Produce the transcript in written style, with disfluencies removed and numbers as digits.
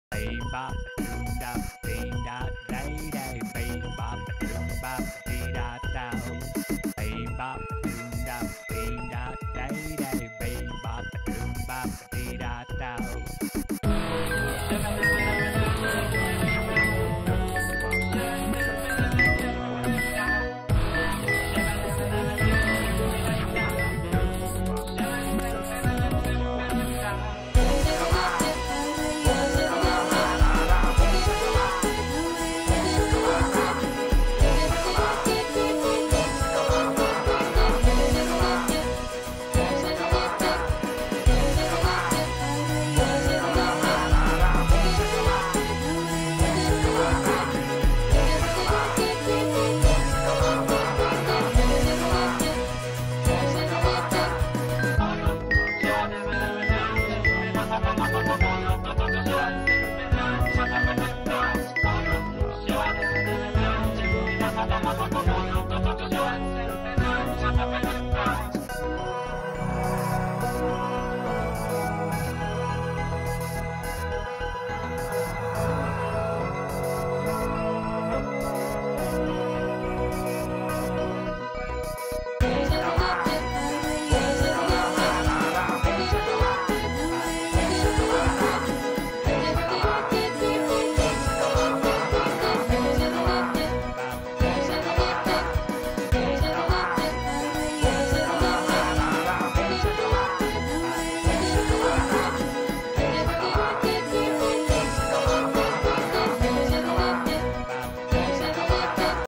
Bing bop boom da ding da day day. Bing bop boom bop dee da da. Bing bop boom da ding da day day. Bing bop boom bop dee da da.